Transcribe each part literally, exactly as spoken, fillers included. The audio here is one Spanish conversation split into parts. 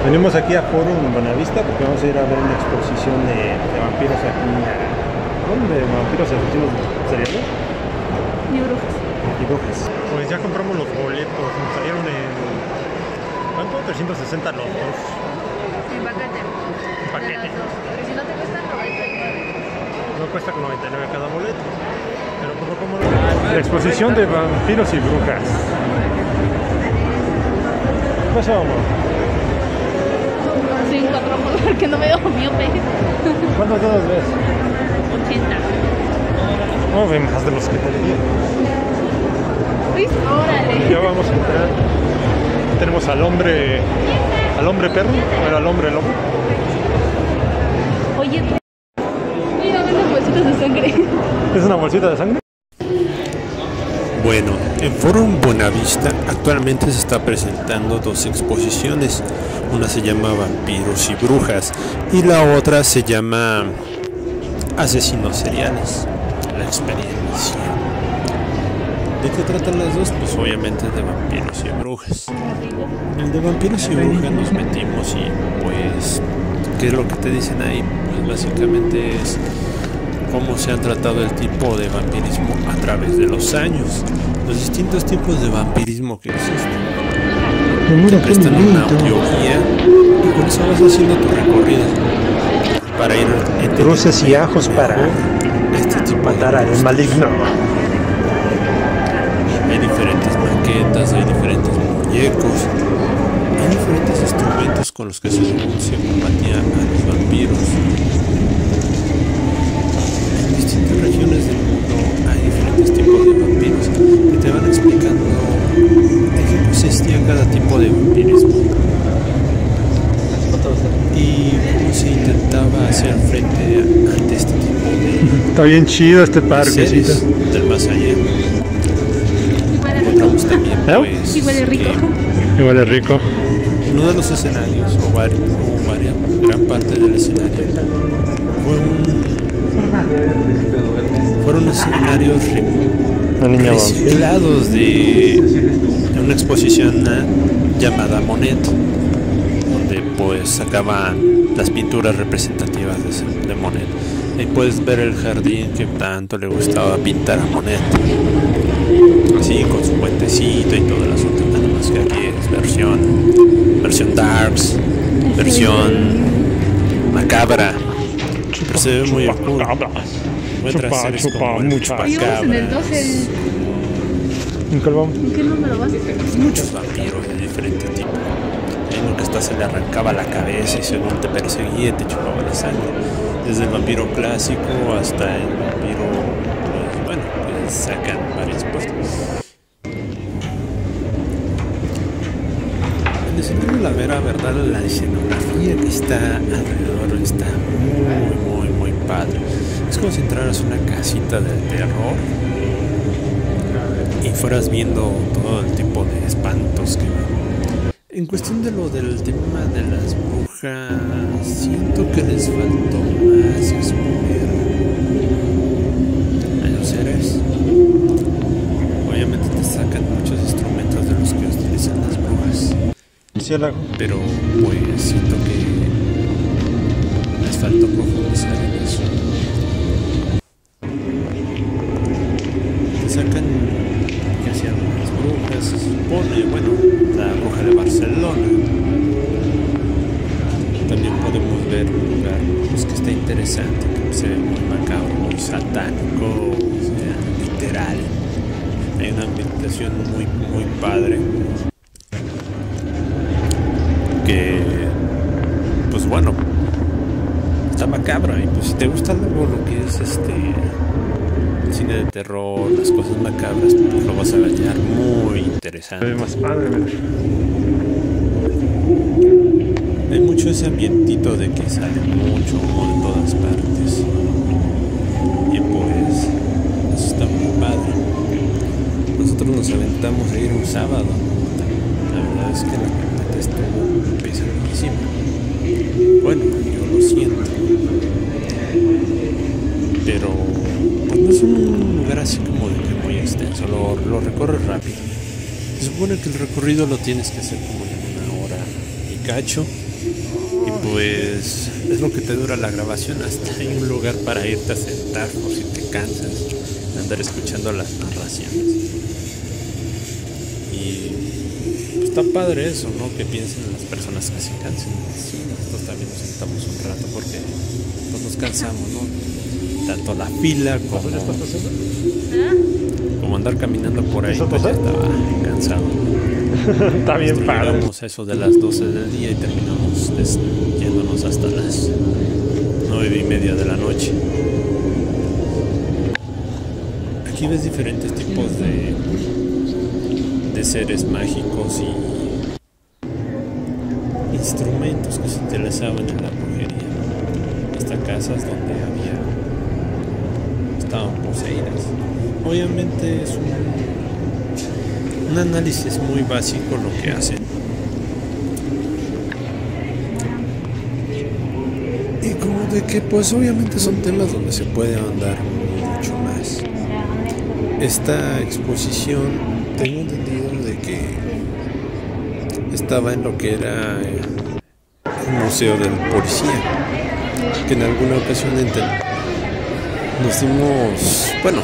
Venimos aquí a Forum Buenavista porque vamos a ir a ver una exposición de, de vampiros aquí. ¿Dónde? ¿De vampiros asesinos seriales? Y brujas. Y brujas. Pues ya compramos los boletos, nos salieron en... ¿cuánto? trescientos sesenta los dos. En paquete. En paquete. Pero si no te cuesta noventa y nueve. No cuesta con noventa y nueve cada boleto. Pero como como no... La exposición de vampiros y brujas. ¿Qué pasó, amor? Sí, cuatro porque no me dio miope. ¿Cuántos dedos ves? ochenta. No, ven más de los que te digo. Uy, órale. Ya vamos a entrar. Tenemos al hombre... ¿Al hombre perro? ¿O era al hombre lobo? Oye, mira, ven las bolsitas de sangre. ¿Es una bolsita de sangre? Bueno, en Forum Buenavista actualmente se está presentando dos exposiciones. Una se llama Vampiros y Brujas y la otra se llama Asesinos Seriales, la experiencia. ¿De qué tratan las dos? Pues obviamente de vampiros y brujas. El de vampiros y brujas nos metimos y pues, ¿qué es lo que te dicen ahí? Pues básicamente es cómo se ha tratado el tipo de vampirismo a través de los años, los distintos tipos de vampirismo que existen. Te prestan una audioguía y con eso vas haciendo tu recorrido para ir entre cruces y ajos para este tipo matar al maligno. Hay diferentes maquetas, hay diferentes muñecos, hay diferentes instrumentos con los que se, se combatía a los vampiros. En distintas regiones del mundo hay diferentes tipos de vampiros que te van explicando de qué consistía cada tipo de vampirismo y cómo se intentaba hacer frente a, ante este tipo de... Está bien chido este parquecito del más allá. Encontramos también pues, y huele rico. Y huele rico. Uno de los escenarios, o varios, o varias, gran parte del escenario, fue un, fueron escenarios reciclados de, de una exposición llamada Monet, donde pues sacaban las pinturas representativas de, de Monet. Ahí puedes ver el jardín que tanto le gustaba pintar a Monet, así con su puentecito y todo el asunto. Nada más que aquí es versión versión darks, versión macabra, pero se ve muy oscuro. Encuentras seres como mucho macabra. ¿En cuál vamos? ¿En qué número vas? Muchos vampiros de diferente tipo. Hay uno que hasta se le arrancaba la cabeza y según te perseguía te chupaba la sangre. Desde el vampiro clásico hasta el vampiro, pues, bueno, pues sacan varias puestas. El escenario, la vera verdad, la escenografía que está alrededor está muy, muy, muy padre. Es como si entraras a una casita de terror y fueras viendo todo el tipo de espantos que van. En cuestión de lo del tema de las brujas, siento que les faltó más exponer a los seres. Obviamente te sacan muchos instrumentos de los que utilizan las brujas, pero pues siento que les faltó profundizar en eso. Te sacan que hacían las brujas, se supone, bueno, la bruja de Barcelona. También podemos ver un lugar pues, que está interesante, que se ve muy macabro, muy satánico, o sea, literal. Hay una ambientación muy, muy padre. Que, pues bueno, está macabra. Y pues si te gusta luego lo que es este el cine de terror, las cosas macabras, pues lo vas a hallar muy interesante. Se ve más padre, hay mucho ese ambientito de que sale mucho humo de todas partes. Y pues eso está muy padre. Nosotros nos aventamos a ir un sábado. La verdad es que la camioneta estuvo pesadísima. Bueno, yo lo siento. Pero pues no es un lugar así como de que muy extenso. Lo, lo recorres rápido. Se supone que el recorrido lo tienes que hacer como en una hora y cacho. Y pues es lo que te dura la grabación. Hasta hay un lugar para irte a sentar por si te cansas de andar escuchando las narraciones. Y pues, está padre eso, ¿no? Que piensen las personas que se cansen. Sí, nosotros también nos sentamos un rato porque pues, nos cansamos, ¿no? Tanto la fila como, como andar caminando por ahí, pues ya estaba cansado. Está bien Nosotros padre. llegamos a eso de las doce del día y terminamos des- yéndonos hasta las nueve y media de la noche. Aquí ves diferentes tipos de, de seres mágicos y instrumentos que se utilizaban en la brujería. Hasta casas donde había estaban poseídas. Obviamente es un, un análisis muy básico lo que hacen. Y como de que pues obviamente son temas donde se puede ahondar mucho más. Esta exposición tengo entendido de que estaba en lo que era el Museo del Policía, que en alguna ocasión enten- nos dimos, bueno,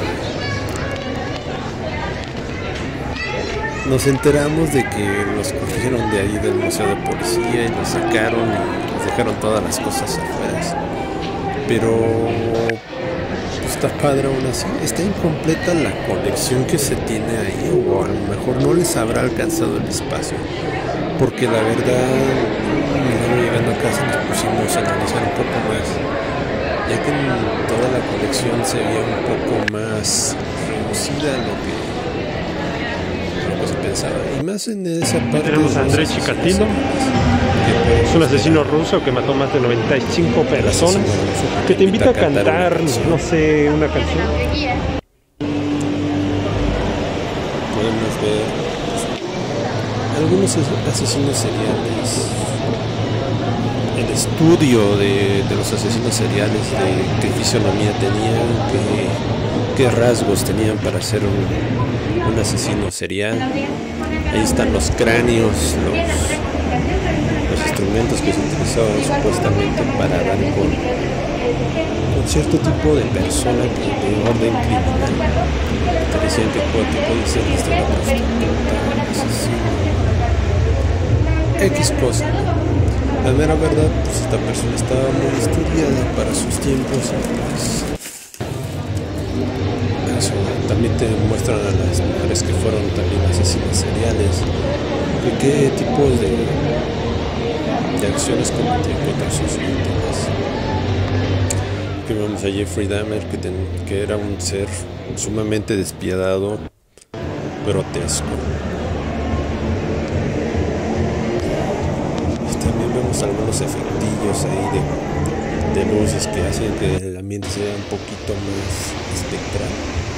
nos enteramos de que los cogieron de ahí del Museo de Policía y los sacaron y les dejaron todas las cosas afuera. Pero pues, está padre aún así. Está incompleta la colección que se tiene ahí, o a lo mejor no les habrá alcanzado el espacio. Porque la verdad, luego llegando a casa nos pusimos a analizar un poco más, ya que en toda la colección se veía un poco más reducida a lo que, a lo que se pensaba. Y más en esa parte. Tenemos a de los Andrés asesinos Chikatilo. seriales, Es un asesino ruso que mató más de noventa y cinco personas. Que te invita a cantar, no sé, una canción. Podemos ver algunos asesinos seriales, el estudio de, de los asesinos seriales, de qué fisionomía tenían, qué, qué rasgos tenían para ser un, un asesino serial. Ahí están los cráneos, los, los instrumentos que se utilizaban supuestamente para dar con, con cierto tipo de persona que, de orden criminal. Te decían que puede, que puede ser desde la prostituta, asesino, X cosa. La mera verdad, pues esta persona estaba muy estudiada para sus tiempos. Pues, eso, también te muestran a las mujeres que fueron también asesinas seriales, que qué tipo de, de acciones cometía contra sus víctimas. Que vemos a Jeffrey Dahmer, que, ten, que era un ser sumamente despiadado, grotesco. También vemos algunos efectillos ahí de, de luces que hacen que el ambiente sea un poquito más espectral.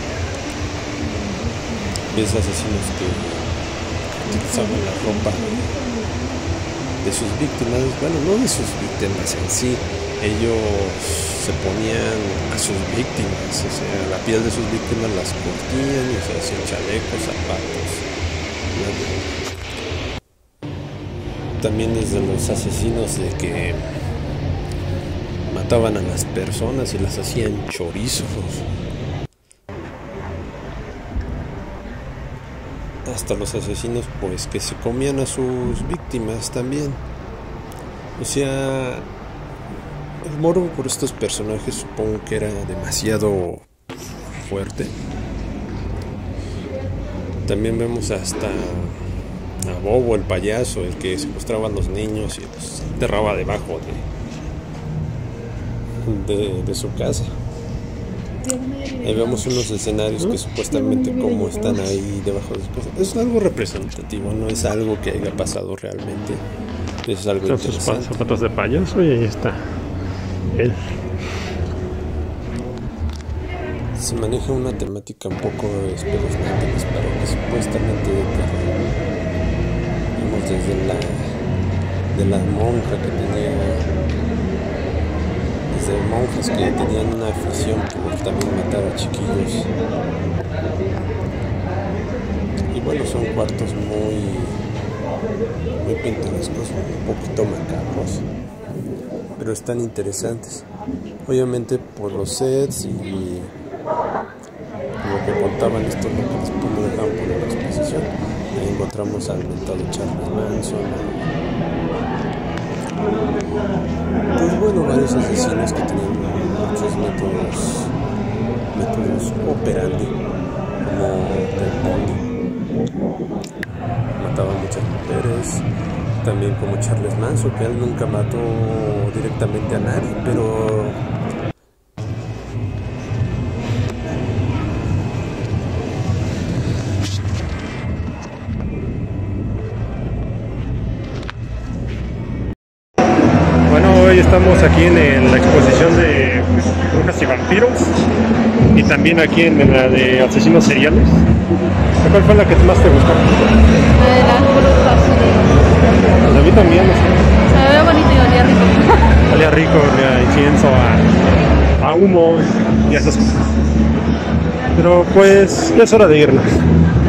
Ves asesinos que utilizaban la ropa de sus víctimas, bueno, no de sus víctimas en sí, ellos se ponían a sus víctimas, o sea, la piel de sus víctimas las curtían y se hacían chalecos, zapatos, ¿no? También desde los asesinos de que mataban a las personas y las hacían chorizos, hasta los asesinos pues que se comían a sus víctimas también. O sea, el morbo por estos personajes supongo que era demasiado fuerte. También vemos hasta a Bobo, el payaso, el que secuestraba a los niños y los enterraba debajo de, de, de su casa. Ahí vemos unos escenarios que supuestamente como están ahí debajo de su casa. Es algo representativo, no es algo que haya pasado realmente. Es algo Son sus interesante. zapatos de payaso y ahí está él. Se maneja una temática un poco espeluznante, pues, pero que supuestamente de terror. Vemos desde la de la monja que tenía, desde monjas que tenían una afición por también matar a chiquillos. Y bueno, son cuartos muy muy pintorescos, un poquito macabros, pero están interesantes. Obviamente por los sets y lo que contaban estos locales, pues no dejaban poner la exposición. Ahí encontramos al mentado Charles Manson, pues bueno, varios asesinos que tenían muchos métodos métodos operandi, como Ted Bundy, mataban muchas mujeres, también como Charles Manson, que él nunca mató directamente a nadie, pero hoy estamos aquí en, en la exposición de brujas y vampiros y también aquí en la de asesinos seriales. ¿Cuál fue la que más te gustó? La de las brujas. Pues a mí también, no sé. Se ve bonito y olía rico. Olía rico, olía incienso, a, a humo y esas cosas. Pero pues ya es hora de irnos.